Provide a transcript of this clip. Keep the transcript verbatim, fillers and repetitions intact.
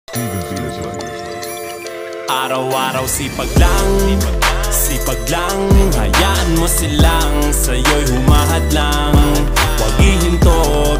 Araw-araw sipag lang, sipag lang. Hayaan mo silang sa'yo'y humahad lang. Huwag ihinto,